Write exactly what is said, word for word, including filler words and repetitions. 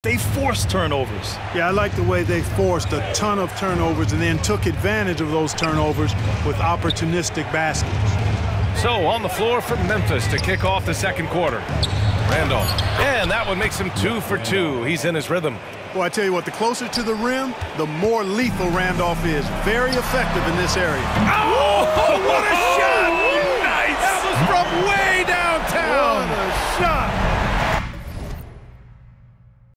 They forced turnovers. Yeah, I like the way they forced a ton of turnovers and then took advantage of those turnovers with opportunistic baskets. So on the floor for Memphis to kick off the second quarter. Randolph. And that one makes him two for two. He's in his rhythm. Well, I tell you what, the closer to the rim, the more lethal Randolph is. Very effective in this area. Oh!